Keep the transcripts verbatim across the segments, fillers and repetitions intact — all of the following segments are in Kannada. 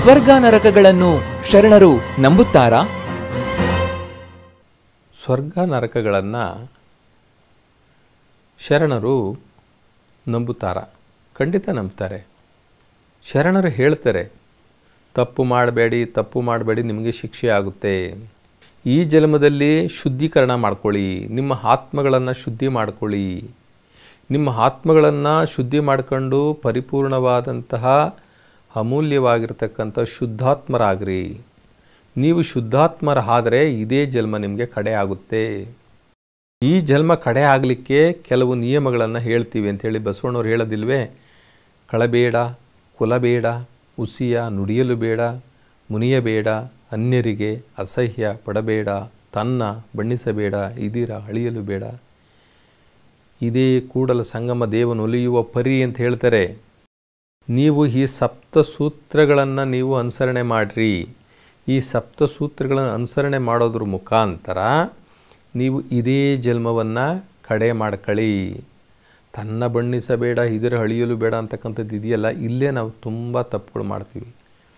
ಸ್ವರ್ಗ ನರಕಗಳನ್ನು ಶರಣರು ನಂಬುತ್ತಾರಾ? ಸ್ವರ್ಗ ನರಕಗಳನ್ನು ಶರಣರು ನಂಬುತ್ತಾರ? ಖಂಡಿತ ನಂಬ್ತಾರೆ. ಶರಣರು ಹೇಳ್ತಾರೆ, ತಪ್ಪು ಮಾಡಬೇಡಿ, ತಪ್ಪು ಮಾಡಬೇಡಿ, ನಿಮಗೆ ಶಿಕ್ಷೆ ಆಗುತ್ತೆ. ಈ ಜನ್ಮದಲ್ಲಿ ಶುದ್ಧೀಕರಣ ಮಾಡ್ಕೊಳ್ಳಿ, ನಿಮ್ಮ ಆತ್ಮಗಳನ್ನು ಶುದ್ಧಿ ಮಾಡ್ಕೊಳ್ಳಿ. ನಿಮ್ಮ ಆತ್ಮಗಳನ್ನು ಶುದ್ಧಿ ಮಾಡ್ಕೊಂಡು ಪರಿಪೂರ್ಣವಾದಂತಹ ಅಮೂಲ್ಯವಾಗಿರ್ತಕ್ಕಂಥ ಶುದ್ಧಾತ್ಮರಾಗ್ರಿ. ನೀವು ಶುದ್ಧಾತ್ಮರ ಆದರೆ ಇದೇ ಜನ್ಮ ನಿಮಗೆ ಕಡೆ ಆಗುತ್ತೆ. ಈ ಜನ್ಮ ಕಡೆ ಆಗಲಿಕ್ಕೆ ಕೆಲವು ನಿಯಮಗಳನ್ನು ಹೇಳ್ತೀವಿ ಅಂಥೇಳಿ ಬಸವಣ್ಣವ್ರು ಹೇಳೋದಿಲ್ವೇ? ಕಳಬೇಡ, ಕುಲಬೇಡ, ಉಸಿಯ ನುಡಿಯಲು ಬೇಡ, ಮುನಿಯಬೇಡ, ಅನ್ಯರಿಗೆ ಅಸಹ್ಯ ಪಡಬೇಡ, ತನ್ನ ಬಣ್ಣಿಸಬೇಡ, ಇದಿರ ಅಳಿಯಲು ಬೇಡ. ಇದೇ ಕೂಡಲ ಸಂಗಮ ದೇವನೊಲಿಯುವ ಪರಿ ಅಂತ ಹೇಳ್ತಾರೆ. ನೀವು ಈ ಸಪ್ತ ಸೂತ್ರಗಳನ್ನು ನೀವು ಅನುಸರಣೆ ಮಾಡಿರಿ. ಈ ಸಪ್ತ ಸೂತ್ರಗಳನ್ನು ಅನುಸರಣೆ ಮಾಡೋದ್ರ ಮುಖಾಂತರ ನೀವು ಇದೇ ಜನ್ಮವನ್ನು ಕಡೆ ಮಾಡ್ಕೊಳ್ಳಿ. ತನ್ನ ಬಣ್ಣಿಸಬೇಡ, ಇದರ ಅಳಿಯಲು ಬೇಡ ಅಂತಕ್ಕಂಥದ್ದು ಇದೆಯಲ್ಲ, ಇಲ್ಲೇ ನಾವು ತುಂಬ ತಪ್ಪುಗಳು ಮಾಡ್ತೀವಿ.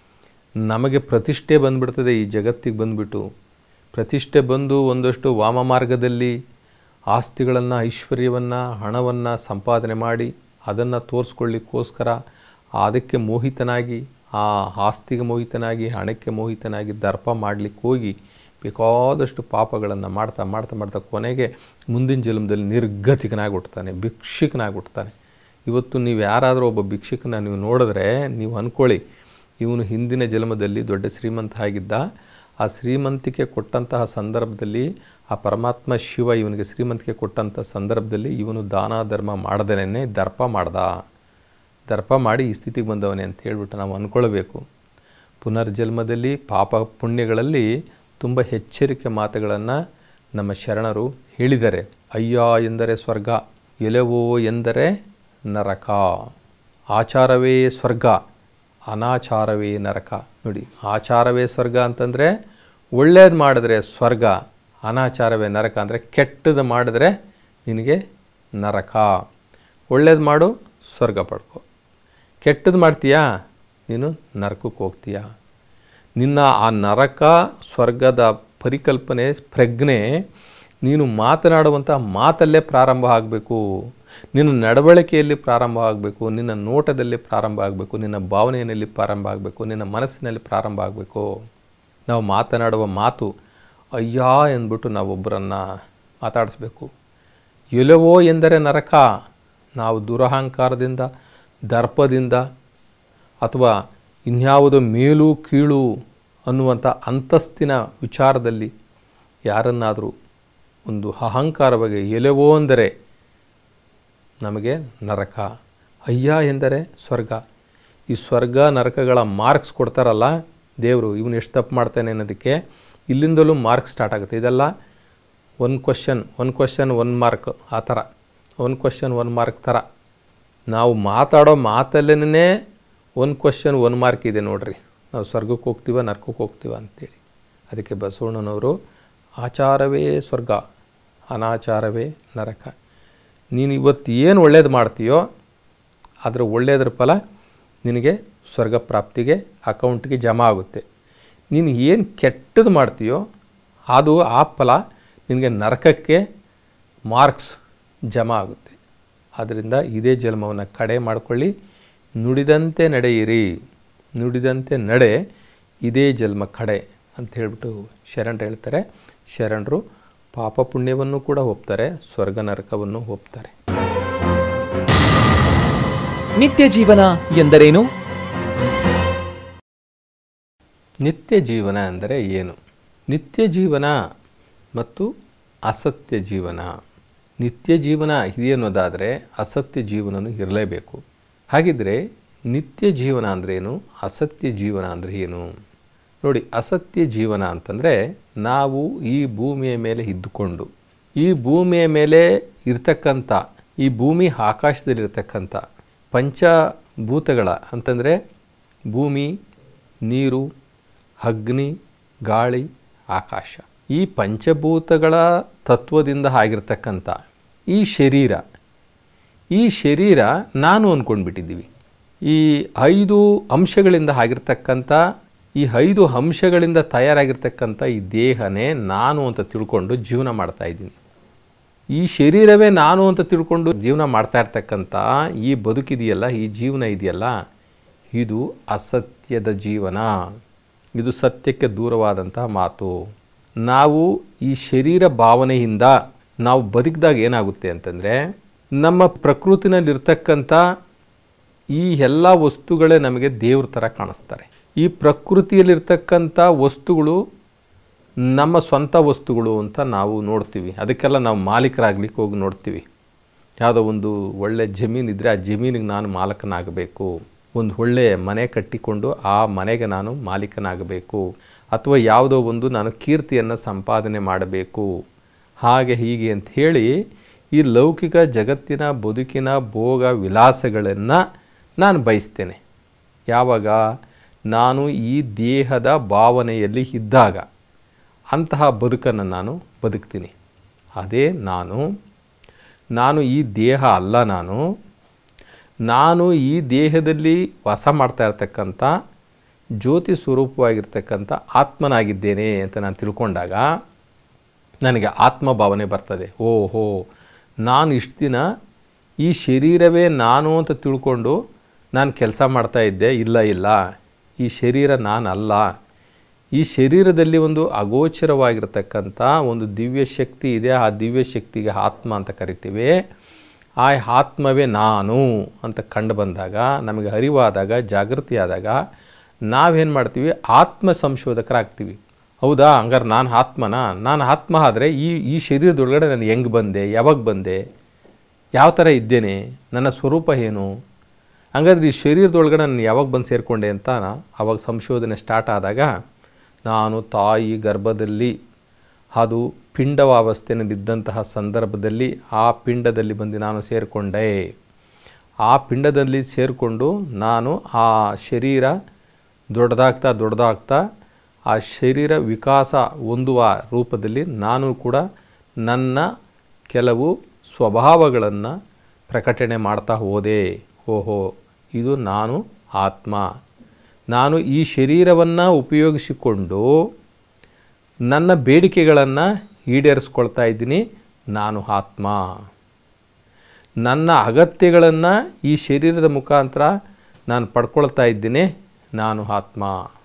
ನಮಗೆ ಪ್ರತಿಷ್ಠೆ ಬಂದುಬಿಡ್ತದೆ. ಈ ಜಗತ್ತಿಗೆ ಬಂದುಬಿಟ್ಟು ಪ್ರತಿಷ್ಠೆ ಬಂದು ಒಂದಷ್ಟು ವಾಮ ಮಾರ್ಗದಲ್ಲಿ ಆಸ್ತಿಗಳನ್ನು, ಐಶ್ವರ್ಯವನ್ನು, ಹಣವನ್ನು ಸಂಪಾದನೆ ಮಾಡಿ ಅದನ್ನು ತೋರಿಸ್ಕೊಳ್ಳಿಕ್ಕೋಸ್ಕರ ಅದಕ್ಕೆ ಮೋಹಿತನಾಗಿ, ಆ ಆಸ್ತಿಗೆ ಮೋಹಿತನಾಗಿ, ಹಣಕ್ಕೆ ಮೋಹಿತನಾಗಿ ದರ್ಪ ಮಾಡಲಿಕ್ಕೆ ಹೋಗಿ ಬೇಕಾದಷ್ಟು ಪಾಪಗಳನ್ನು ಮಾಡ್ತಾ ಮಾಡ್ತಾ ಮಾಡ್ತಾ ಕೊನೆಗೆ ಮುಂದಿನ ಜನ್ಮದಲ್ಲಿ ನಿರ್ಗತಿಕನಾಗಿ ಹುಟ್ಟುತ್ತಾನೆ, ಭಿಕ್ಷುಕನಾಗಿ ಹುಟ್ಟುತ್ತಾನೆ. ಇವತ್ತು ನೀವು ಯಾರಾದರೂ ಒಬ್ಬ ಭಿಕ್ಷುಕನ ನೀವು ನೋಡಿದ್ರೆ ನೀವು ಅಂದ್ಕೊಳ್ಳಿ, ಇವನು ಹಿಂದಿನ ಜನ್ಮದಲ್ಲಿ ದೊಡ್ಡ ಶ್ರೀಮಂತ ಆಗಿದ್ದ. ಆ ಶ್ರೀಮಂತಿಕೆ ಕೊಟ್ಟಂತಹ ಸಂದರ್ಭದಲ್ಲಿ ಆ ಪರಮಾತ್ಮ ಶಿವ ಇವನಿಗೆ ಶ್ರೀಮಂತಿಕೆ ಕೊಟ್ಟಂಥ ಸಂದರ್ಭದಲ್ಲಿ ಇವನು ದಾನ ಧರ್ಮ ಮಾಡ್ದೇನೆ ದರ್ಪ ಮಾಡ್ದ. ದರ್ಪ ಮಾಡಿ ಈ ಸ್ಥಿತಿಗೆ ಬಂದವನೇ ಅಂತ ಹೇಳ್ಬಿಟ್ಟು ನಾವು ಅಂದ್ಕೊಳ್ಬೇಕು. ಪುನರ್ಜನ್ಮದಲ್ಲಿ ಪಾಪ ಪುಣ್ಯಗಳಲ್ಲಿ ತುಂಬ ಎಚ್ಚರಿಕೆ ಮಾತುಗಳನ್ನು ನಮ್ಮ ಶರಣರು ಹೇಳಿದ್ದಾರೆ. ಅಯ್ಯ ಎಂದರೆ ಸ್ವರ್ಗ, ಎಲೆವೋ ಎಂದರೆ ನರಕ. ಆಚಾರವೇ ಸ್ವರ್ಗ, ಅನಾಚಾರವೇ ನರಕ. ನೋಡಿ, ಆಚಾರವೇ ಸ್ವರ್ಗ ಅಂತಂದರೆ ಒಳ್ಳೇದು ಮಾಡಿದ್ರೆ ಸ್ವರ್ಗ, ಅನಾಚಾರವೇ ನರಕ ಅಂದರೆ ಕೆಟ್ಟದ್ದು ಮಾಡಿದ್ರೆ ನಿನಗೆ ನರಕ. ಒಳ್ಳೇದು ಮಾಡು, ಸ್ವರ್ಗ ಪಡ್ಕೊ. ಕೆಟ್ಟದ್ದು ಮಾಡ್ತೀಯಾ, ನೀನು ನರಕಕ್ಕೆ ಹೋಗ್ತೀಯಾ. ನಿನ್ನ ಆ ನರಕ ಸ್ವರ್ಗದ ಪರಿಕಲ್ಪನೆ, ಪ್ರಜ್ಞೆ ನೀನು ಮಾತನಾಡುವಂಥ ಮಾತಲ್ಲೇ ಪ್ರಾರಂಭ ಆಗಬೇಕು. ನಿನ್ನ ನಡವಳಿಕೆಯಲ್ಲಿ ಪ್ರಾರಂಭ ಆಗಬೇಕು, ನಿನ್ನ ನೋಟದಲ್ಲಿ ಪ್ರಾರಂಭ ಆಗಬೇಕು, ನಿನ್ನ ಭಾವನೆಯಲ್ಲಿ ಪ್ರಾರಂಭ ಆಗಬೇಕು, ನಿನ್ನ ಮನಸ್ಸಿನಲ್ಲಿ ಪ್ರಾರಂಭ ಆಗಬೇಕು. ನಾವು ಮಾತನಾಡುವ ಮಾತು ಅಯ್ಯ ಎಂದ್ಬಿಟ್ಟು ನಾವೊಬ್ಬರನ್ನು ಮಾತಾಡಿಸ್ಬೇಕು. ಎಲವೋ ಎಂದರೆ ನರಕ. ನಾವು ದುರಹಂಕಾರದಿಂದ, ದರ್ಪದಿಂದ ಅಥವಾ ಇನ್ಯಾವುದೋ ಮೇಲು ಕೀಳು ಅನ್ನುವಂಥ ಅಂತಸ್ತಿನ ವಿಚಾರದಲ್ಲಿ ಯಾರನ್ನಾದರೂ ಒಂದು ಅಹಂಕಾರ ಬಗ್ಗೆ ಎಲೆವೋ ಅಂದರೆ ನಮಗೆ ನರಕ, ಅಯ್ಯ ಎಂದರೆ ಸ್ವರ್ಗ. ಈ ಸ್ವರ್ಗ ನರಕಗಳ ಮಾರ್ಕ್ಸ್ ಕೊಡ್ತಾರಲ್ಲ ದೇವರು, ಇವನು ಎಷ್ಟು ತಪ್ಪು ಮಾಡ್ತಾನೆ ಅನ್ನೋದಕ್ಕೆ ಇಲ್ಲಿಂದಲೂ ಮಾರ್ಕ್ಸ್ ಸ್ಟಾರ್ಟ್ ಆಗುತ್ತೆ. ಇದೆಲ್ಲ one question one question one mark, ಆ ಥರ ಒನ್ ಕ್ವಶನ್ ಒನ್ ಮಾರ್ಕ್ ಥರ ನಾವು ಮಾತಾಡೋ ಮಾತಲ್ಲೇ ಒನ್ ಕ್ವಶನ್ ಒನ್ ಮಾರ್ಕ್ ಇದೆ ನೋಡ್ರಿ. ನಾವು ಸ್ವರ್ಗಕ್ಕೆ ಹೋಗ್ತೀವ ನರಕಕ್ಕೆ ಹೋಗ್ತೀವ ಅಂತೇಳಿ. ಅದಕ್ಕೆ ಬಸವಣ್ಣನವರು ಆಚಾರವೇ ಸ್ವರ್ಗ, ಅನಾಚಾರವೇ ನರಕ. ನೀನು ಇವತ್ತು ಏನು ಒಳ್ಳೇದು ಮಾಡ್ತೀಯೋ ಅದರ ಒಳ್ಳೆಯದ್ರ ಫಲ ನಿನಗೆ ಸ್ವರ್ಗ ಪ್ರಾಪ್ತಿಗೆ ಅಕೌಂಟ್ಗೆ ಜಮಾ ಆಗುತ್ತೆ. ನೀನು ಏನು ಕೆಟ್ಟದ್ದು ಮಾಡ್ತೀಯೋ ಅದು ಆ ಫಲ ನಿನಗೆ ನರಕಕ್ಕೆ ಮಾರ್ಕ್ಸ್ ಜಮಾ ಆಗುತ್ತೆ. ಆದ್ದರಿಂದ ಇದೇ ಜನ್ಮವನ್ನು ಕಡೆ ಮಾಡಿಕೊಳ್ಳಿ. ನುಡಿದಂತೆ ನಡೆಯಿರಿ, ನುಡಿದಂತೆ ನಡೆ, ಇದೇ ಜನ್ಮ ಕಡೆ ಅಂತ ಹೇಳ್ಬಿಟ್ಟು ಶರಣರು ಹೇಳ್ತಾರೆ. ಶರಣರು ಪಾಪ ಪುಣ್ಯವನ್ನು ಕೂಡ ಒಪ್ತಾರೆ, ಸ್ವರ್ಗ ನರಕವನ್ನು ಒಪ್ತಾರೆ. ನಿತ್ಯ ಜೀವನ ಎಂದರೇನು? ನಿತ್ಯ ಜೀವನ ಅಂದರೆ ಏನು? ನಿತ್ಯ ಜೀವನ ಮತ್ತು ಅಸತ್ಯ ಜೀವನ. ನಿತ್ಯ ಜೀವನ ಇದೆ ಅನ್ನೋದಾದರೆ ಅಸತ್ಯ ಜೀವನವೂ ಇರಲೇಬೇಕು. ಹಾಗಿದ್ದರೆ ನಿತ್ಯ ಜೀವನ ಅಂದ್ರೇನು, ಅಸತ್ಯ ಜೀವನ ಅಂದರೆ ಏನು? ನೋಡಿ, ಅಸತ್ಯ ಜೀವನ ಅಂತಂದರೆ ನಾವು ಈ ಭೂಮಿಯ ಮೇಲೆ ಇದ್ದುಕೊಂಡು ಈ ಭೂಮಿಯ ಮೇಲೆ ಇರ್ತಕ್ಕಂಥ, ಈ ಭೂಮಿ ಆಕಾಶದಲ್ಲಿರ್ತಕ್ಕಂಥ ಪಂಚಭೂತಗಳ ಅಂತಂದರೆ ಭೂಮಿ, ನೀರು, ಅಗ್ನಿ, ಗಾಳಿ, ಆಕಾಶ, ಈ ಪಂಚಭೂತಗಳ ತತ್ವದಿಂದ ಆಗಿರ್ತಕ್ಕಂಥ ಈ ಶರೀರ, ಈ ಶರೀರ ನಾನು ಅಂದ್ಕೊಂಡ್ಬಿಟ್ಟಿದ್ದೀವಿ. ಈ ಐದು ಅಂಶಗಳಿಂದ ಆಗಿರ್ತಕ್ಕಂಥ ಈ ಐದು ಅಂಶಗಳಿಂದ ತಯಾರಾಗಿರ್ತಕ್ಕಂಥ ಈ ದೇಹನೇ ನಾನು ಅಂತ ತಿಳ್ಕೊಂಡು ಜೀವನ ಮಾಡ್ತಾ ಇದ್ದೀನಿ. ಈ ಶರೀರವೇ ನಾನು ಅಂತ ತಿಳ್ಕೊಂಡು ಜೀವನ ಮಾಡ್ತಾ ಇರ್ತಕ್ಕಂಥ ಈ ಬದುಕಿದೆಯಲ್ಲ, ಈ ಜೀವನ ಇದೆಯಲ್ಲ, ಇದು ಅಸತ್ಯದ ಜೀವನ. ಇದು ಸತ್ಯಕ್ಕೆ ದೂರವಾದಂತಹ ಮಾತು. ನಾವು ಈ ಶರೀರ ಭಾವನೆಯಿಂದ ನಾವು ಬದುಕಿದಾಗ ಏನಾಗುತ್ತೆ ಅಂತಂದರೆ, ನಮ್ಮ ಪ್ರಕೃತಿನಲ್ಲಿರ್ತಕ್ಕಂಥ ಈ ಎಲ್ಲ ವಸ್ತುಗಳೇ ನಮಗೆ ದೇವ್ರ ಥರ ಕಾಣಿಸ್ತಾರೆ. ಈ ಪ್ರಕೃತಿಯಲ್ಲಿರ್ತಕ್ಕಂಥ ವಸ್ತುಗಳು ನಮ್ಮ ಸ್ವಂತ ವಸ್ತುಗಳು ಅಂತ ನಾವು ನೋಡ್ತೀವಿ. ಅದಕ್ಕೆಲ್ಲ ನಾವು ಮಾಲೀಕರಾಗ್ಲಿಕ್ಕೆ ಹೋಗಿ ನೋಡ್ತೀವಿ. ಯಾವುದೋ ಒಂದು ಒಳ್ಳೆ ಜಮೀನಿದ್ರೆ ಆ ಜಮೀನಿಗೆ ನಾನು ಮಾಲಕನಾಗಬೇಕು, ಒಂದು ಒಳ್ಳೆಯ ಮನೆ ಕಟ್ಟಿಕೊಂಡು ಆ ಮನೆಗೆ ನಾನು ಮಾಲೀಕನಾಗಬೇಕು, ಅಥವಾ ಯಾವುದೋ ಒಂದು ನಾನು ಕೀರ್ತಿಯನ್ನು ಸಂಪಾದನೆ ಮಾಡಬೇಕು, ಹಾಗೆ ಹೀಗೆ ಅಂತ ಹೇಳಿ ಈ ಲೌಕಿಕ ಜಗತ್ತಿನ ಬದುಕಿನ ಭೋಗ ವಿಲಾಸಗಳನ್ನು ನಾನು ಬಯಸ್ತೇನೆ. ಯಾವಾಗ ನಾನು ಈ ದೇಹದ ಭಾವನೆಯಲ್ಲಿ ಇದ್ದಾಗ ಅಂತಹ ಬದುಕನ್ನು ನಾನು ಬದುಕ್ತೀನಿ. ಅದೇ ನಾನು ನಾನು ಈ ದೇಹ ಅಲ್ಲ. ನಾನು ನಾನು ಈ ದೇಹದಲ್ಲಿ ವಾಸ ಮಾಡ್ತಾ ಇರ್ತಕ್ಕಂಥ ಜ್ಯೋತಿ ಸ್ವರೂಪವಾಗಿರ್ತಕ್ಕಂಥ ಆತ್ಮನಾಗಿದ್ದೇನೆ ಅಂತ ನಾನು ತಿಳ್ಕೊಂಡಾಗ ನನಗೆ ಆತ್ಮಭಾವನೆ ಬರ್ತದೆ. ಓಹೋ, ನಾನು ಇಷ್ಟು ದಿನ ಈ ಶರೀರವೇ ನಾನು ಅಂತ ತಿಳ್ಕೊಂಡು ನಾನು ಕೆಲಸ ಮಾಡ್ತಾ ಇದ್ದೆ. ಇಲ್ಲ ಇಲ್ಲ, ಈ ಶರೀರ ನಾನಲ್ಲ. ಈ ಶರೀರದಲ್ಲಿ ಒಂದು ಅಗೋಚರವಾಗಿರ್ತಕ್ಕಂಥ ಒಂದು ದಿವ್ಯ ಶಕ್ತಿ ಇದೆ. ಆ ದಿವ್ಯ ಶಕ್ತಿಗೆ ಆತ್ಮ ಅಂತ ಕರಿತೀವಿ. ಆ ಆತ್ಮವೇ ನಾನು ಅಂತ ಕಂಡು ಬಂದಾಗ, ನಮಗೆ ಅರಿವಾದಾಗ, ಜಾಗೃತಿ ಆದಾಗ ನಾವೇನು ಮಾಡ್ತೀವಿ, ಆತ್ಮ ಸಂಶೋಧಕರಾಗ್ತೀವಿ. ಹೌದಾ, ಹಂಗಾರೆ ನಾನು ಆತ್ಮನ ನಾನು ಆತ್ಮ ಆದರೆ ಈ ಈ ಶರೀರದೊಳಗಡೆ ನಾನು ಹೆಂಗೆ ಬಂದೆ, ಯಾವಾಗ ಬಂದೆ, ಯಾವ ಥರ ಇದ್ದೇನೆ, ನನ್ನ ಸ್ವರೂಪ ಏನು, ಹಂಗಾದ್ರೆ ಈ ಶರೀರದೊಳಗಡೆ ನಾನು ಯಾವಾಗ ಬಂದು ಸೇರಿಕೊಂಡೆ ಅಂತ ಆವಾಗ ಸಂಶೋಧನೆ ಸ್ಟಾರ್ಟ್ ಆದಾಗ, ನಾನು ತಾಯಿ ಗರ್ಭದಲ್ಲಿ ಅದು ಪಿಂಡವಾವಸ್ಥೆಯಲ್ಲಿದ್ದಂತಹ ಸಂದರ್ಭದಲ್ಲಿ ಆ ಪಿಂಡದಲ್ಲಿ ಬಂದು ನಾನು ಸೇರಿಕೊಂಡೆ. ಆ ಪಿಂಡದಲ್ಲಿ ಸೇರಿಕೊಂಡು ನಾನು ಆ ಶರೀರ ದೊಡ್ಡದಾಗ್ತಾ ದೊಡ್ಡದಾಗ್ತಾ ಆ ಶರೀರ ವಿಕಾಸ ಹೊಂದುವ ರೂಪದಲ್ಲಿ ನಾನು ಕೂಡ ನನ್ನ ಕೆಲವು ಸ್ವಭಾವಗಳನ್ನು ಪ್ರಕಟಣೆ ಮಾಡ್ತಾ ಹೋದೆ. ಓಹೋ, ಇದು ನಾನು ಆತ್ಮ. ನಾನು ಈ ಶರೀರವನ್ನು ಉಪಯೋಗಿಸಿಕೊಂಡು ನನ್ನ ಬೇಡಿಕೆಗಳನ್ನು ಈಡೇರಿಸ್ಕೊಳ್ತಾ ಇದ್ದೀನಿ. ನಾನು ಆತ್ಮ. ನನ್ನ ಅಗತ್ಯಗಳನ್ನು ಈ ಶರೀರದ ಮುಖಾಂತರ ನಾನು ಪಡ್ಕೊಳ್ತಾ ಇದ್ದೀನಿ. ನಾನು ಆತ್ಮ.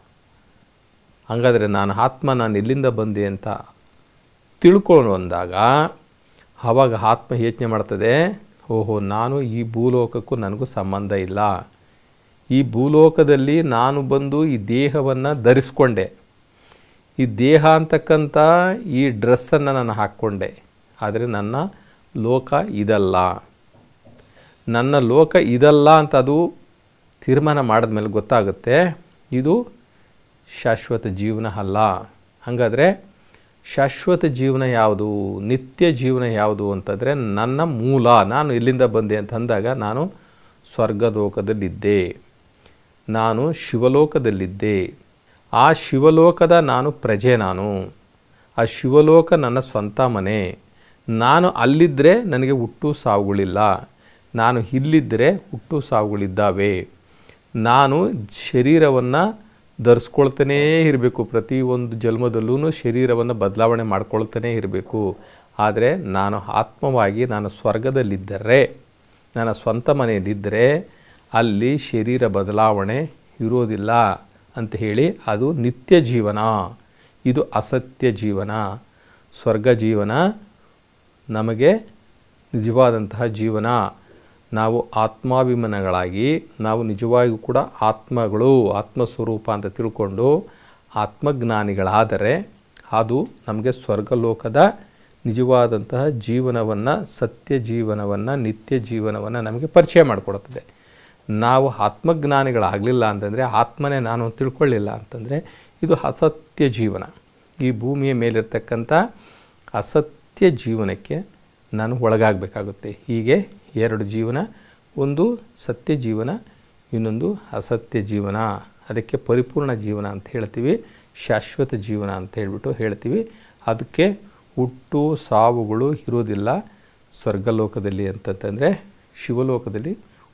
ಹಾಗಾದರೆ ನಾನು ಆತ್ಮ, ನಾನು ಎಲ್ಲಿಂದ ಬಂದೆ ಅಂತ ತಿಳ್ಕೊಂಡು ಬಂದಾಗ ಆವಾಗ ಆತ್ಮ ಯೋಚನೆ ಮಾಡ್ತದೆ, ಓಹೋ, ನಾನು ಈ ಭೂಲೋಕಕ್ಕೂ ನನಗೂ ಸಂಬಂಧ ಇಲ್ಲ. ಈ ಭೂಲೋಕದಲ್ಲಿ ನಾನು ಬಂದು ಈ ದೇಹವನ್ನು ಧರಿಸ್ಕೊಂಡೆ. ಈ ದೇಹ ಅಂತಕ್ಕಂಥ ಈ ಡ್ರೆಸ್ಸನ್ನು ನಾನು ಹಾಕ್ಕೊಂಡೆ. ಆದರೆ ನನ್ನ ಲೋಕ ಇದಲ್ಲ. ನನ್ನ ಲೋಕ ಇದಲ್ಲ ಅಂತ ಅದು ತೀರ್ಮಾನ ಮಾಡಿದ್ಮೇಲೆ ಗೊತ್ತಾಗುತ್ತೆ, ಇದು ಶಾಶ್ವತ ಜೀವನ ಅಲ್ಲ. ಹಾಗಾದರೆ ಶಾಶ್ವತ ಜೀವನ ಯಾವುದು, ನಿತ್ಯ ಜೀವನ ಯಾವುದು ಅಂತಂದರೆ ನನ್ನ ಮೂಲ, ನಾನು ಎಲ್ಲಿಂದ ಬಂದೆ ಅಂತ ಅಂದಾಗ ನಾನು ಸ್ವರ್ಗಲೋಕದಲ್ಲಿದ್ದೆ, ನಾನು ಶಿವಲೋಕದಲ್ಲಿದ್ದೆ. ಆ ಶಿವಲೋಕದ ನಾನು ಪ್ರಜೆ. ನಾನು ಆ ಶಿವಲೋಕ ನನ್ನ ಸ್ವಂತ ಮನೆ. ನಾನು ಅಲ್ಲಿದ್ದರೆ ನನಗೆ ಹುಟ್ಟು ಸಾವುಗಳಿಲ್ಲ. ನಾನು ಇಲ್ಲಿದ್ದರೆ ಹುಟ್ಟು ಸಾವುಗಳಿದ್ದಾವೆ. ನಾನು ಶರೀರವನ್ನು ಧರಿಸ್ಕೊಳ್ತಾನೇ ಇರಬೇಕು. ಪ್ರತಿಯೊಂದು ಜನ್ಮದಲ್ಲೂ ಶರೀರವನ್ನು ಬದಲಾವಣೆ ಮಾಡ್ಕೊಳ್ತಾನೇ ಇರಬೇಕು. ಆದರೆ ನಾನು ಆತ್ಮವಾಗಿ ನಾನು ಸ್ವರ್ಗದಲ್ಲಿದ್ದರೆ, ನನ್ನ ಸ್ವಂತ ಮನೆಯಲ್ಲಿದ್ದರೆ ಅಲ್ಲಿ ಶರೀರ ಬದಲಾವಣೆ ಇರೋದಿಲ್ಲ ಅಂತ ಹೇಳಿ ಅದು ನಿತ್ಯ ಜೀವನ. ಇದು ಅಸತ್ಯ ಜೀವನ. ಸ್ವರ್ಗ ಜೀವನ ನಮಗೆ ನಿಜವಾದಂತಹ ಜೀವನ. ನಾವು ಆತ್ಮಾಭಿಮಾನಗಳಾಗಿ ನಾವು ನಿಜವಾಗಿಯೂ ಕೂಡ ಆತ್ಮಗಳು, ಆತ್ಮಸ್ವರೂಪ ಅಂತ ತಿಳ್ಕೊಂಡು ಆತ್ಮಜ್ಞಾನಿಗಳಾದರೆ ಅದು ನಮಗೆ ಸ್ವರ್ಗಲೋಕದ ನಿಜವಾದಂತಹ ಜೀವನವನ್ನು, ಸತ್ಯ ಜೀವನವನ್ನು, ನಿತ್ಯ ಜೀವನವನ್ನು ನಮಗೆ ಪರಿಚಯ ಮಾಡಿಕೊಡುತ್ತದೆ. ನಾವು ಆತ್ಮಜ್ಞಾನಿಗಳಾಗಲಿಲ್ಲ ಅಂತಂದರೆ, ಆತ್ಮನೇ ನಾನು ತಿಳ್ಕೊಳ್ಳಿಲ್ಲ ಅಂತಂದರೆ ಇದು ಅಸತ್ಯ ಜೀವನ. ಈ ಭೂಮಿಯ ಮೇಲಿರ್ತಕ್ಕಂಥ ಅಸತ್ಯ ಜೀವನಕ್ಕೆ ನಾನು ಒಳಗಾಗಬೇಕಾಗುತ್ತೆ. ಹೀಗೆ ಎರಡು ಜೀವನ, ಒಂದು ಸತ್ಯ ಜೀವನ, ಇನ್ನೊಂದು ಅಸತ್ಯ ಜೀವನ. ಅದಕ್ಕೆ ಪರಿಪೂರ್ಣ ಜೀವನ ಅಂತ ಹೇಳ್ತೀವಿ, ಶಾಶ್ವತ ಜೀವನ ಅಂತ ಹೇಳ್ಬಿಟ್ಟು ಹೇಳ್ತೀವಿ. ಅದಕ್ಕೆ ಹುಟ್ಟು ಸಾವುಗಳು ಇರೋದಿಲ್ಲ ಸ್ವರ್ಗಲೋಕದಲ್ಲಿ. ಅಂತಂತಂದರೆ ಶಿವಲೋಕದಲ್ಲಿ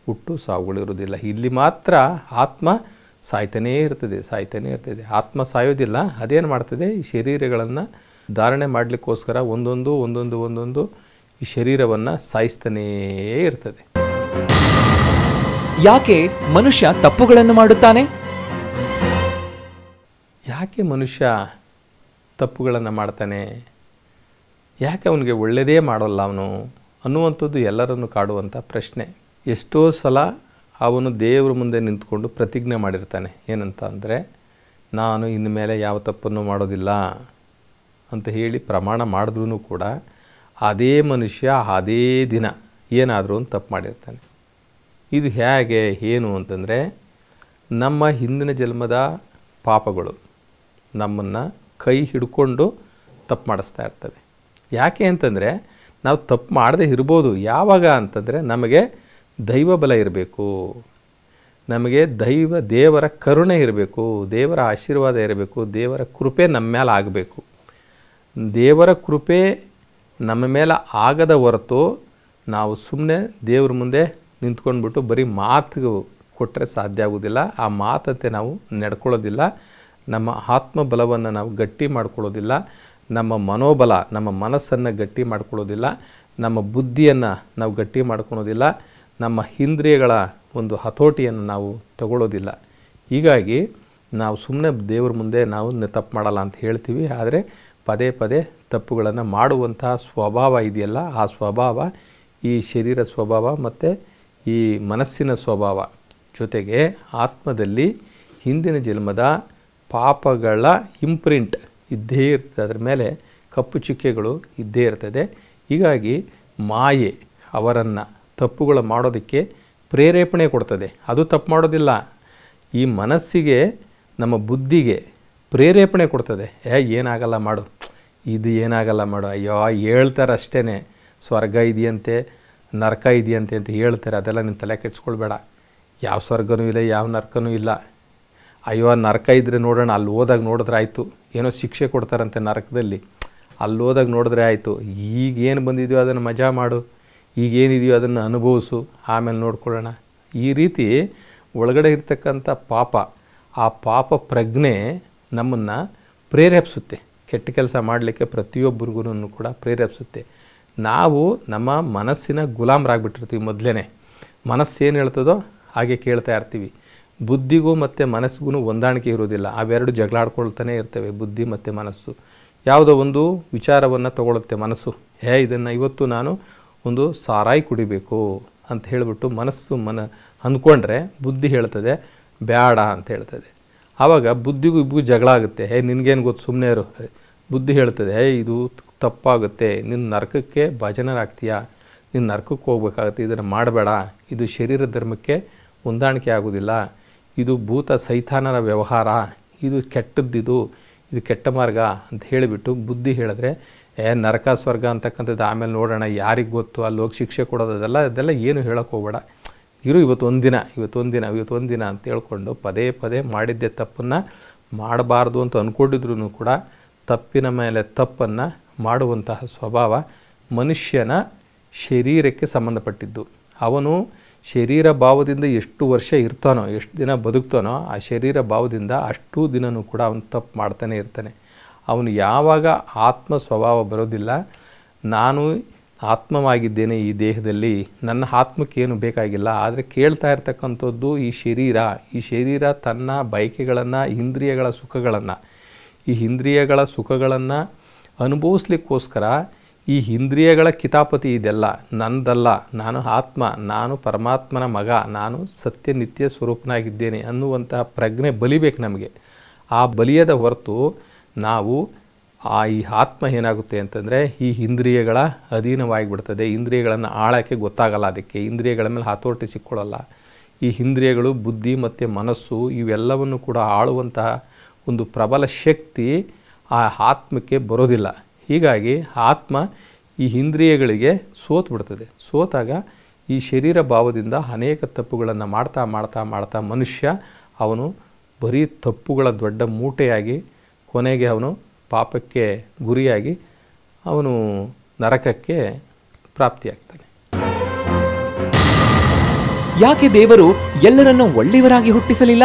ಹುಟ್ಟು ಸಾವುಗಳಿರುವುದಿಲ್ಲ. ಇಲ್ಲಿ ಮಾತ್ರ ಆತ್ಮ ಸಾಯ್ತಾನೇ ಇರ್ತದೆ ಸಾಯ್ತಾನೇ ಇರ್ತದೆ ಆತ್ಮ ಸಾಯೋದಿಲ್ಲ. ಅದೇನು ಮಾಡ್ತದೆ, ಈ ಶರೀರಗಳನ್ನು ಧಾರಣೆ ಮಾಡಲಿಕ್ಕೋಸ್ಕರ ಒಂದೊಂದು ಒಂದೊಂದು ಒಂದೊಂದು ಈ ಶರೀರವನ್ನು ಸಾಯಿಸ್ತಾನೇ ಇರ್ತದೆ. ಯಾಕೆ ಮನುಷ್ಯ ತಪ್ಪುಗಳನ್ನು ಮಾಡುತ್ತಾನೆ? ಯಾಕೆ ಮನುಷ್ಯ ತಪ್ಪುಗಳನ್ನು ಮಾಡ್ತಾನೆ, ಯಾಕೆ ಅವನಿಗೆ ಒಳ್ಳೆಯದೇ ಮಾಡೋಲ್ಲ ಅವನು ಅನ್ನುವಂಥದ್ದು ಎಲ್ಲರನ್ನು ಕಾಡುವಂಥ ಪ್ರಶ್ನೆ. ಎಷ್ಟೋ ಸಲ ಅವನು ದೇವರ ಮುಂದೆ ನಿಂತ್ಕೊಂಡು ಪ್ರತಿಜ್ಞೆ ಮಾಡಿರ್ತಾನೆ. ಏನಂತ ಅಂದರೆ, ನಾನು ಇನ್ನು ಮೇಲೆ ಯಾವ ತಪ್ಪನ್ನು ಮಾಡೋದಿಲ್ಲ ಅಂತ ಹೇಳಿ ಪ್ರಮಾಣ ಮಾಡಿದ್ರೂ ಕೂಡ ಅದೇ ಮನುಷ್ಯ ಅದೇ ದಿನ ಏನಾದರೂ ಒಂದು ತಪ್ಪು ಮಾಡಿರ್ತಾನೆ. ಇದು ಹೇಗೆ ಏನು ಅಂತಂದರೆ, ನಮ್ಮ ಹಿಂದಿನ ಜನ್ಮದ ಪಾಪಗಳು ನಮ್ಮನ್ನು ಕೈ ಹಿಡ್ಕೊಂಡು ತಪ್ಪು ಮಾಡಿಸ್ತಾ ಇರ್ತವೆ. ಯಾಕೆ ಅಂತಂದರೆ, ನಾವು ತಪ್ಪು ಮಾಡದೇ ಇರ್ಬೋದು. ಯಾವಾಗ ಅಂತಂದರೆ, ನಮಗೆ ದೈವ ಬಲ ಇರಬೇಕು, ನಮಗೆ ದೈವ ದೇವರ ಕರುಣೆ ಇರಬೇಕು, ದೇವರ ಆಶೀರ್ವಾದ ಇರಬೇಕು, ದೇವರ ಕೃಪೆ ನಮ್ಮ ಮೇಲೆ ಆಗಬೇಕು. ದೇವರ ಕೃಪೆ ನಮ್ಮ ಮೇಲೆ ಆಗದ ಹೊರತು ನಾವು ಸುಮ್ಮನೆ ದೇವ್ರ ಮುಂದೆ ನಿಂತ್ಕೊಂಡ್ಬಿಟ್ಟು ಬರೀ ಮಾತು ಕೊಟ್ಟರೆ ಸಾಧ್ಯ ಆಗೋದಿಲ್ಲ. ಆ ಮಾತಂತೆ ನಾವು ನಡ್ಕೊಳ್ಳೋದಿಲ್ಲ. ನಮ್ಮ ಆತ್ಮಬಲವನ್ನು ನಾವು ಗಟ್ಟಿ ಮಾಡ್ಕೊಳ್ಳೋದಿಲ್ಲ. ನಮ್ಮ ಮನೋಬಲ, ನಮ್ಮ ಮನಸ್ಸನ್ನು ಗಟ್ಟಿ ಮಾಡ್ಕೊಳ್ಳೋದಿಲ್ಲ. ನಮ್ಮ ಬುದ್ಧಿಯನ್ನು ನಾವು ಗಟ್ಟಿ ಮಾಡ್ಕೊಳ್ಳೋದಿಲ್ಲ. ನಮ್ಮ ಇಂದ್ರಿಯಗಳ ಒಂದು ಹತೋಟಿಯನ್ನು ನಾವು ತಗೊಳ್ಳೋದಿಲ್ಲ. ಹೀಗಾಗಿ ನಾವು ಸುಮ್ಮನೆ ದೇವ್ರ ಮುಂದೆ ನಾವು ತಪ್ಪು ಮಾಡಲ್ಲ ಅಂತ ಹೇಳ್ತೀವಿ, ಆದರೆ ಪದೇ ಪದೇ ತಪ್ಪುಗಳನ್ನು ಮಾಡುವಂತಹ ಸ್ವಭಾವ ಇದೆಯಲ್ಲ, ಆ ಸ್ವಭಾವ ಈ ಶರೀರ ಸ್ವಭಾವ ಮತ್ತು ಈ ಮನಸ್ಸಿನ ಸ್ವಭಾವ ಜೊತೆಗೆ ಆತ್ಮದಲ್ಲಿ ಹಿಂದಿನ ಜನ್ಮದ ಪಾಪಗಳ ಇಂಪ್ರಿಂಟ್ ಇದ್ದೇ ಇರ್ತದೆ. ಅದರ ಮೇಲೆ ಕಪ್ಪು ಚುಕ್ಕೆಗಳು ಇದ್ದೇ ಇರ್ತದೆ. ಹೀಗಾಗಿ ಮಾಯೆ ಅವರನ್ನು ತಪ್ಪುಗಳು ಮಾಡೋದಕ್ಕೆ ಪ್ರೇರೇಪಣೆ ಕೊಡ್ತದೆ. ಅದು ತಪ್ಪು ಮಾಡೋದಿಲ್ಲ, ಈ ಮನಸ್ಸಿಗೆ ನಮ್ಮ ಬುದ್ಧಿಗೆ ಪ್ರೇರೇಪಣೆ ಕೊಡ್ತದೆ. ಏ ಏನಾಗಲ್ಲ ಮಾಡು, ಇದು ಏನಾಗಲ್ಲ ಮಾಡು, ಅಯ್ಯೋ ಹೇಳ್ತಾರೆ ಅಷ್ಟೇ, ಸ್ವರ್ಗ ಇದೆಯಂತೆ ನರಕ ಇದೆಯಂತೆ ಅಂತ ಹೇಳ್ತಾರೆ, ಅದೆಲ್ಲ ನಿನ್ನ ತಲೆ ಕೆಡ್ಸ್ಕೊಳ್ಬೇಡ. ಯಾವ ಸ್ವರ್ಗನೂ ಇಲ್ಲ, ಯಾವ ನರಕನೂ ಇಲ್ಲ. ಅಯ್ಯೋ ನರಕ ಇದ್ದರೆ ನೋಡೋಣ, ಅಲ್ಲಿ ಹೋದಾಗ ನೋಡಿದ್ರೆ ಆಯಿತು, ಏನೋ ಶಿಕ್ಷೆ ಕೊಡ್ತಾರಂತೆ ನರಕದಲ್ಲಿ, ಅಲ್ಲಿ ಹೋದಾಗ ನೋಡಿದ್ರೆ ಆಯಿತು. ಈಗೇನು ಬಂದಿದೆಯೋ ಅದನ್ನು ಮಜಾ ಮಾಡು, ಈಗೇನಿದೆಯೋ ಅದನ್ನು ಅನುಭವಿಸು, ಆಮೇಲೆ ನೋಡ್ಕೊಳ್ಳೋಣ. ಈ ರೀತಿ ಒಳಗಡೆ ಇರ್ತಕ್ಕಂಥ ಪಾಪ, ಆ ಪಾಪ ಪ್ರಜ್ಞೆ ನಮ್ಮನ್ನು ಪ್ರೇರೇಪಿಸುತ್ತೆ, ಕೆಟ್ಟ ಕೆಲಸ ಮಾಡಲಿಕ್ಕೆ ಪ್ರತಿಯೊಬ್ಬರಿಗೂ ಕೂಡ ಪ್ರೇರೇಪಿಸುತ್ತೆ. ನಾವು ನಮ್ಮ ಮನಸ್ಸಿನ ಗುಲಾಮರಾಗ್ಬಿಟ್ಟಿರ್ತೀವಿ. ಮೊದಲೇ ಮನಸ್ಸೇನು ಹೇಳ್ತದೋ ಹಾಗೆ ಕೇಳ್ತಾ ಇರ್ತೀವಿ. ಬುದ್ಧಿಗೂ ಮತ್ತು ಮನಸ್ಸಿಗೂ ಹೊಂದಾಣಿಕೆ ಇರೋದಿಲ್ಲ, ಅವೆರಡು ಜಗಳಾಡ್ಕೊಳ್ತಾನೆ ಇರ್ತವೆ. ಬುದ್ಧಿ ಮತ್ತು ಮನಸ್ಸು ಯಾವುದೋ ಒಂದು ವಿಚಾರವನ್ನು ತಗೊಳುತ್ತೆ ಮನಸ್ಸು. ಹೇ ಇದನ್ನು ಇವತ್ತು ನಾನು ಒಂದು ಸಾರಾಯಿ ಕುಡಿಬೇಕು ಅಂತ ಹೇಳಿಬಿಟ್ಟು ಮನಸ್ಸು ಮನ ಅಂದ್ಕೊಂಡ್ರೆ ಬುದ್ಧಿ ಹೇಳ್ತದೆ ಬೇಡ ಅಂತ ಹೇಳ್ತದೆ. ಆವಾಗ ಬುದ್ಧಿಗೂ ಇಬ್ಬರಿಗೂ ಜಗಳ ಆಗುತ್ತೆ. ಹೇ ನಿನಗೇನು ಗೊತ್ತು, ಸುಮ್ಮನೆ ಇರು. ಬುದ್ಧಿ ಹೇಳ್ತದೆ ಹೇ ಇದು ತಪ್ಪಾಗುತ್ತೆ, ನಿನ್ನ ನರಕಕ್ಕೆ ಭಜನರಾಗ್ತೀಯಾ, ನಿನ್ನ ನರಕಕ್ಕೆ ಹೋಗ್ಬೇಕಾಗುತ್ತೆ, ಇದನ್ನು ಮಾಡಬೇಡ, ಇದು ಶರೀರ ಧರ್ಮಕ್ಕೆ ಹೊಂದಾಣಿಕೆ ಆಗೋದಿಲ್ಲ, ಇದು ಭೂತ ಸೈತಾನರ ವ್ಯವಹಾರ, ಇದು ಕೆಟ್ಟದ್ದಿದು, ಇದು ಕೆಟ್ಟ ಮಾರ್ಗ ಅಂತ ಹೇಳಿಬಿಟ್ಟು ಬುದ್ಧಿ ಹೇಳಿದ್ರೆ ಏ ನರಕ ಸ್ವರ್ಗ ಅಂತಕ್ಕಂಥದ್ದು ಆಮೇಲೆ ನೋಡೋಣ, ಯಾರಿಗೆ ಗೊತ್ತು, ಅಲ್ಲಿ ಹೋಗಿ ಶಿಕ್ಷೆ ಕೊಡೋದು, ಅದೆಲ್ಲ ಅದೆಲ್ಲ ಏನು ಹೇಳೋಕ್ಕೆ ಹೋಗಬೇಡ, ಇರು ಇವತ್ತು ಒಂದಿನ ಇವತ್ತು ಒಂದಿನ ಇವತ್ತು ಒಂದಿನ ಅಂತ ಹೇಳ್ಕೊಂಡು ಪದೇ ಪದೇ ಮಾಡಿದ್ದೆ ತಪ್ಪನ್ನು ಮಾಡಬಾರ್ದು ಅಂತ ಅಂದ್ಕೊಂಡಿದ್ರು ಕೂಡ ತಪ್ಪಿನ ಮೇಲೆ ತಪ್ಪನ್ನು ಮಾಡುವಂತಹ ಸ್ವಭಾವ ಮನುಷ್ಯನ ಶರೀರಕ್ಕೆ ಸಂಬಂಧಪಟ್ಟಿದ್ದು. ಅವನು ಶರೀರ ಭಾವದಿಂದ ಎಷ್ಟು ವರ್ಷ ಇರ್ತಾನೋ, ಎಷ್ಟು ದಿನ ಬದುಕ್ತಾನೋ, ಆ ಶರೀರ ಭಾವದಿಂದ ಅಷ್ಟು ದಿನವೂ ಕೂಡ ಅವನು ತಪ್ಪು ಮಾಡ್ತಾನೆ ಇರ್ತಾನೆ. ಅವನು ಯಾವಾಗ ಆತ್ಮ ಸ್ವಭಾವ ಬರೋದಿಲ್ಲ, ನಾನು ಆತ್ಮವಾಗಿದ್ದೇನೆ ಈ ದೇಹದಲ್ಲಿ, ನನ್ನ ಆತ್ಮಕ್ಕೆ ಏನು ಬೇಕಾಗಿಲ್ಲ, ಆದರೆ ಕೇಳ್ತಾ ಇರ್ತಕ್ಕಂಥದ್ದು ಈ ಶರೀರ. ಈ ಶರೀರ ತನ್ನ ಬಯಕೆಗಳನ್ನು, ಇಂದ್ರಿಯಗಳ ಸುಖಗಳನ್ನು, ಈ ಇಂದ್ರಿಯಗಳ ಸುಖಗಳನ್ನು ಅನುಭವಿಸ್ಲಿಕ್ಕೋಸ್ಕರ ಈ ಇಂದ್ರಿಯಗಳ ಕಿತಾಪತಿ ಇದೆಲ್ಲ ನನ್ನದಲ್ಲ, ನಾನು ಆತ್ಮ, ನಾನು ಪರಮಾತ್ಮನ ಮಗ, ನಾನು ಸತ್ಯ ನಿತ್ಯ ಸ್ವರೂಪನಾಗಿದ್ದೇನೆ ಅನ್ನುವಂತಹ ಪ್ರಜ್ಞೆ ಬಲಿಬೇಕು ನಮಗೆ. ಆ ಬಲಿಯದ ಹೊರತು ನಾವು ಆ ಈ ಆತ್ಮ ಏನಾಗುತ್ತೆ ಅಂತಂದರೆ ಈ ಇಂದ್ರಿಯಗಳ ಅಧೀನವಾಗಿಬಿಡ್ತದೆ. ಇಂದ್ರಿಯಗಳನ್ನು ಆಳಕ್ಕೆ ಗೊತ್ತಾಗಲ್ಲ, ಅದಕ್ಕೆ ಇಂದ್ರಿಯಗಳ ಮೇಲೆ ಹತೋಟಿ ಸಿಕ್ಕೊಳ್ಳಲ್ಲ. ಈ ಇಂದ್ರಿಯಗಳು ಬುದ್ಧಿ ಮತ್ತು ಮನಸ್ಸು ಇವೆಲ್ಲವನ್ನು ಕೂಡ ಆಳುವಂತಹ ಒಂದು ಪ್ರಬಲ ಶಕ್ತಿ ಆ ಆತ್ಮಕ್ಕೆ ಬರೋದಿಲ್ಲ. ಹೀಗಾಗಿ ಆತ್ಮ ಈ ಇಂದ್ರಿಯಗಳಿಗೆ ಸೋತು ಬಿಡ್ತದೆ. ಸೋತಾಗ ಈ ಶರೀರ ಭಾವದಿಂದ ಅನೇಕ ತಪ್ಪುಗಳನ್ನು ಮಾಡ್ತಾ ಮಾಡ್ತಾ ಮಾಡ್ತಾ ಮನುಷ್ಯ ಅವನು ಬರೀ ತಪ್ಪುಗಳ ದೊಡ್ಡ ಮೂಟೆಯಾಗಿ ಕೊನೆಗೆ ಅವನು ಪಾಪಕ್ಕೆ ಗುರಿಯಾಗಿ ಅವನು ನರಕಕ್ಕೆ ಪ್ರಾಪ್ತಿಯಾಗ್ತಾನೆ. ಯಾಕೆ ದೇವರು ಎಲ್ಲರನ್ನೂ ಒಳ್ಳೆಯವರಾಗಿ ಹುಟ್ಟಿಸಲಿಲ್ಲ?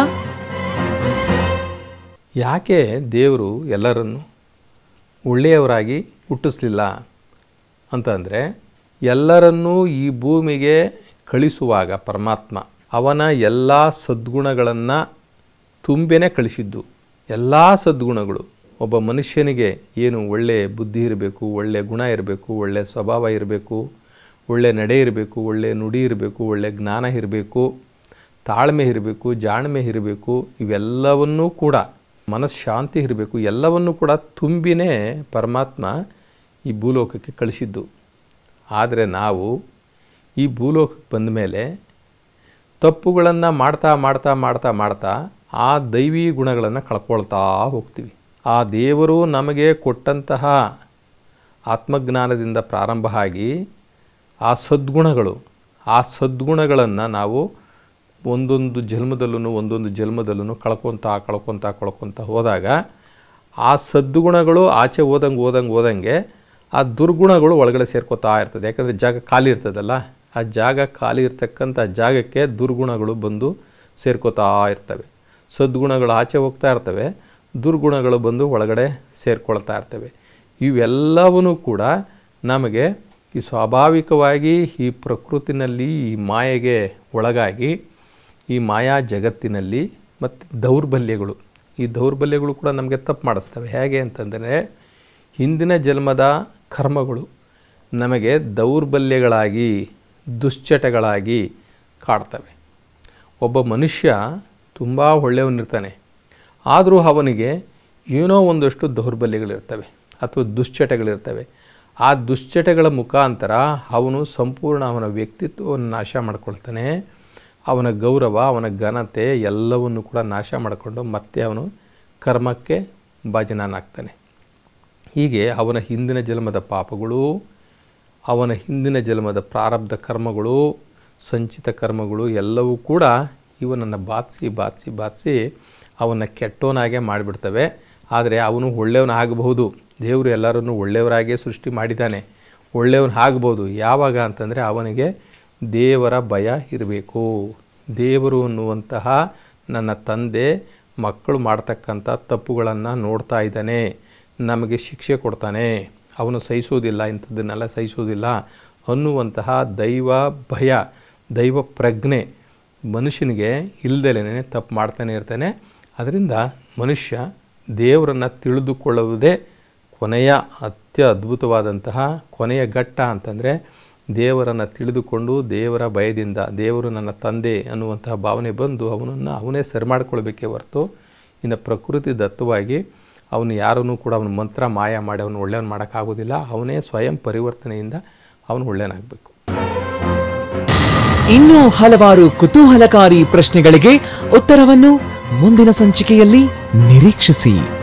ಯಾಕೆ ದೇವರು ಎಲ್ಲರನ್ನು ಒಳ್ಳೆಯವರಾಗಿ ಹುಟ್ಟಿಸ್ಲಿಲ್ಲ ಅಂತಂದರೆ, ಎಲ್ಲರನ್ನೂ ಈ ಭೂಮಿಗೆ ಕಳಿಸುವಾಗ ಪರಮಾತ್ಮ ಅವನ ಎಲ್ಲ ಸದ್ಗುಣಗಳನ್ನು ತುಂಬಿನೇ ಕಳಿಸಿದ್ದು. ಎಲ್ಲ ಸದ್ಗುಣಗಳು ಒಬ್ಬ ಮನುಷ್ಯನಿಗೆ ಏನು ಒಳ್ಳೆಯ ಬುದ್ಧಿ ಇರಬೇಕು, ಒಳ್ಳೆಯ ಗುಣ ಇರಬೇಕು, ಒಳ್ಳೆಯ ಸ್ವಭಾವ ಇರಬೇಕು, ಒಳ್ಳೆಯ ನಡೆ ಇರಬೇಕು, ಒಳ್ಳೆಯ ನುಡಿ ಇರಬೇಕು, ಒಳ್ಳೆಯ ಜ್ಞಾನ ಇರಬೇಕು, ತಾಳ್ಮೆ ಇರಬೇಕು, ಜಾಣ್ಮೆ ಇರಬೇಕು, ಇವೆಲ್ಲವನ್ನೂ ಕೂಡ ಮನಃಶಾಂತಿ ಇರಬೇಕು, ಎಲ್ಲವನ್ನೂ ಕೂಡ ತುಂಬಿನೇ ಪರಮಾತ್ಮ ಈ ಭೂಲೋಕಕ್ಕೆ ಕಳಿಸಿದ್ದು. ಆದರೆ ನಾವು ಈ ಭೂಲೋಕಕ್ಕೆ ಬಂದ ಮೇಲೆ ತಪ್ಪುಗಳನ್ನು ಮಾಡ್ತಾ ಮಾಡ್ತಾ ಮಾಡ್ತಾ ಮಾಡ್ತಾ ಆ ದೈವಿ ಗುಣಗಳನ್ನು ಕಳ್ಕೊಳ್ತಾ ಹೋಗ್ತೀವಿ. ಆ ದೇವರು ನಮಗೆ ಕೊಟ್ಟಂತಹ ಆತ್ಮಜ್ಞಾನದಿಂದ ಪ್ರಾರಂಭ ಆಗಿ ಆ ಸದ್ಗುಣಗಳು ಆ ಸದ್ಗುಣಗಳನ್ನು ನಾವು ಒಂದೊಂದು ಜನ್ಮದಲ್ಲೂ ಒಂದೊಂದು ಜನ್ಮದಲ್ಲೂ ಕಳ್ಕೊತಾ ಕಳ್ಕೊತಾ ಕಳ್ಕೊತಾ ಹೋದಾಗ ಆ ಸದ್ಗುಣಗಳು ಆಚೆ ಓದಂಗೆ ಓದಂಗೆ ಓದಂಗೆ ಆ ದುರ್ಗುಣಗಳು ಒಳಗಡೆ ಸೇರ್ಕೋತಾ ಇರ್ತದೆ. ಯಾಕಂದರೆ ಜಾಗ ಖಾಲಿ ಇರ್ತದಲ್ಲ, ಆ ಜಾಗ ಖಾಲಿ ಇರ್ತಕ್ಕಂಥ ಜಾಗಕ್ಕೆ ದುರ್ಗುಣಗಳು ಬಂದು ಸೇರ್ಕೋತಾ ಇರ್ತವೆ. ಸದ್ಗುಣಗಳು ಆಚೆ ಹೋಗ್ತಾ ಇರ್ತವೆ, ದುರ್ಗುಣಗಳು ಬಂದು ಒಳಗಡೆ ಸೇರ್ಕೊಳ್ತಾ ಇರ್ತವೆ. ಇವೆಲ್ಲವೂ ಕೂಡ ನಮಗೆ ಈ ಸ್ವಾಭಾವಿಕವಾಗಿ ಈ ಪ್ರಕೃತಿನಲ್ಲಿ ಈ ಮಾಯೆಗೆ ಒಳಗಾಗಿ ಈ ಮಾಯಾ ಜಗತ್ತಿನಲ್ಲಿ ಮತ್ತು ದೌರ್ಬಲ್ಯಗಳು, ಈ ದೌರ್ಬಲ್ಯಗಳು ಕೂಡ ನಮಗೆ ತಪ್ಪು ಮಾಡಿಸ್ತವೆ. ಹೇಗೆ ಅಂತಂದರೆ, ಹಿಂದಿನ ಜನ್ಮದ ಕರ್ಮಗಳು ನಮಗೆ ದೌರ್ಬಲ್ಯಗಳಾಗಿ ದುಶ್ಚಟಗಳಾಗಿ ಕಾಡ್ತವೆ. ಒಬ್ಬ ಮನುಷ್ಯ ತುಂಬ ಒಳ್ಳೆಯವನಿರ್ತಾನೆ, ಆದರೂ ಅವನಿಗೆ ಏನೋ ಒಂದಷ್ಟು ದೌರ್ಬಲ್ಯಗಳಿರ್ತವೆ ಅಥವಾ ದುಶ್ಚಟಗಳಿರ್ತವೆ. ಆ ದುಶ್ಚಟಗಳ ಮುಖಾಂತರ ಅವನು ಸಂಪೂರ್ಣ ಅವನ ವ್ಯಕ್ತಿತ್ವವನ್ನು ನಾಶ ಮಾಡ್ಕೊಳ್ತಾನೆ. ಅವನ ಗೌರವ, ಅವನ ಘನತೆ ಎಲ್ಲವನ್ನು ಕೂಡ ನಾಶ ಮಾಡಿಕೊಂಡು ಮತ್ತೆ ಅವನು ಕರ್ಮಕ್ಕೆ ಭಾಜನನಾಗ್ತಾನೆ. ಹೀಗೆ ಅವನ ಹಿಂದಿನ ಜನ್ಮದ ಪಾಪಗಳು, ಅವನ ಹಿಂದಿನ ಜನ್ಮದ ಪ್ರಾರಬ್ಧ ಕರ್ಮಗಳು, ಸಂಚಿತ ಕರ್ಮಗಳು ಎಲ್ಲವೂ ಕೂಡ ಇವನನ್ನು ಬಾಧಿಸಿ ಬಾಧಿಸಿ ಬಾಧಿಸಿ ಅವನ ಕೆಟ್ಟವನಾಗೆ ಮಾಡಿಬಿಡ್ತವೆ. ಆದರೆ ಅವನು ಒಳ್ಳೆಯವನಾಗಬಹುದು. ದೇವರು ಎಲ್ಲರನ್ನೂ ಒಳ್ಳೆಯವರಾಗೇ ಸೃಷ್ಟಿ ಮಾಡಿದ್ದಾನೆ. ಒಳ್ಳೆಯವನು ಆಗ್ಬೋದು. ಯಾವಾಗ ಅಂತಂದರೆ ಅವನಿಗೆ ದೇವರ ಭಯ ಇರಬೇಕು. ದೇವರು ಅನ್ನುವಂತಹ ನನ್ನ ತಂದೆ ಮಕ್ಕಳು ಮಾಡ್ತಕ್ಕಂಥ ತಪ್ಪುಗಳನ್ನು ನೋಡ್ತಾ ಇದ್ದಾನೆ, ನಮಗೆ ಶಿಕ್ಷೆ ಕೊಡ್ತಾನೆ, ಅವನು ಸಹಿಸೋದಿಲ್ಲ, ಇಂಥದ್ದನ್ನೆಲ್ಲ ಸಹಿಸೋದಿಲ್ಲ ಅನ್ನುವಂತಹ ದೈವ ಭಯ, ದೈವ ಪ್ರಜ್ಞೆ ಮನುಷ್ಯನಿಗೆ ಇಲ್ಲದಲೇ ತಪ್ಪು ಮಾಡ್ತಾನೆ ಇರ್ತಾನೆ. ಅದರಿಂದ ಮನುಷ್ಯ ದೇವರನ್ನು ತಿಳಿದುಕೊಳ್ಳುವುದೇ ಕೊನೆಯ ಅತ್ಯ ಅದ್ಭುತವಾದಂತಹ ಕೊನೆಯ ಘಟ್ಟ ಅಂತಂದರೆ, ದೇವರನ್ನು ತಿಳಿದುಕೊಂಡು ದೇವರ ಭಯದಿಂದ ದೇವರು ನನ್ನ ತಂದೆ ಅನ್ನುವಂತಹ ಭಾವನೆ ಬಂದು ಅವನನ್ನು ಅವನೇ ಸರಿ ಮಾಡಿಕೊಳ್ಬೇಕೇ ಹೊರತು ಇನ್ನು ಪ್ರಕೃತಿ ದತ್ತವಾಗಿ ಅವನು ಯಾರನ್ನೂ ಕೂಡ ಅವನ ಮಂತ್ರ ಮಾಯ ಮಾಡಿ ಅವನು ಒಳ್ಳೆಯವನು ಮಾಡೋಕ್ಕಾಗೋದಿಲ್ಲ. ಅವನೇ ಸ್ವಯಂ ಪರಿವರ್ತನೆಯಿಂದ ಅವನು ಒಳ್ಳೆಯನಾಗಬೇಕು. ಇನ್ನೂ ಹಲವಾರು ಕುತೂಹಲಕಾರಿ ಪ್ರಶ್ನೆಗಳಿಗೆ ಉತ್ತರವನ್ನು ಮುಂದಿನ ಸಂಚಿಕೆಯಲ್ಲಿ ನಿರೀಕ್ಷಿಸಿ.